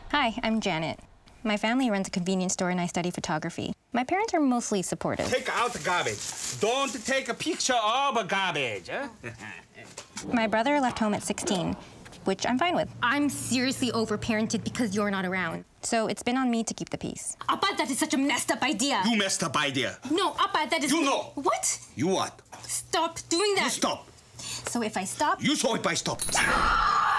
Hi, I'm Janet. My family runs a convenience store and I study photography. My parents are mostly supportive. Take out the garbage. Don't take a picture of garbage. Huh? My brother left home at 16, which I'm fine with. I'm seriously overparented because you're not around. So it's been on me to keep the peace. Appa, that is such a messed up idea. You messed up idea. No, Appa, that is... You know. What? You what? Stop doing that. You stop. So if I stop... You saw if I stop.